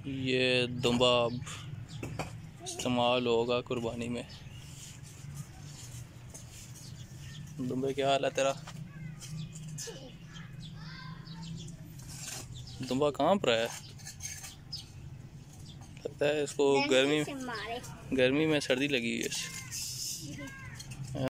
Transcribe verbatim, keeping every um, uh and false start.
ये दुम्बा इस्तेमाल होगा कुर्बानी में। दुम्बे क्या हाल है तेरा? दुम्बा कहाँ पर है? लगता है इसको गर्मी गर्मी में सर्दी लगी है।